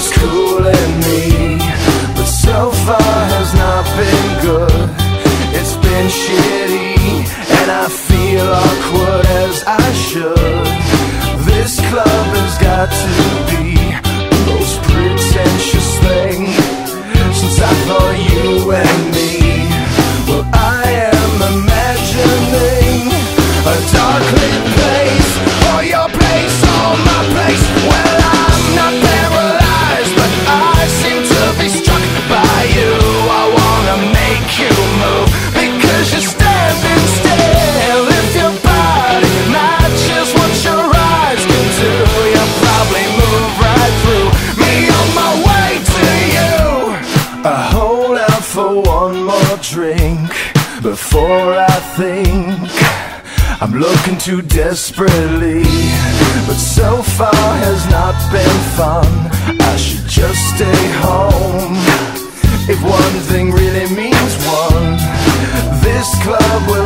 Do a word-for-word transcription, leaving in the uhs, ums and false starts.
was cooling me, but so far has not been good. It's been shitty, and I feel awkward as I should. This club has got to be the most pretentious thing since I thought you and me. Well, I am imagining a dark lit place, or your place, or my place. Well, I'm not paralyzed, but I seem to be struck by you. I wanna make you move, because you're standing still. If your body matches what your eyes can do, you'll probably move right through me on my way to you. I hold out for one more drink before I think I'm looking too desperately, but so far has not been fun. I should just stay home. If one thing really means one, this club will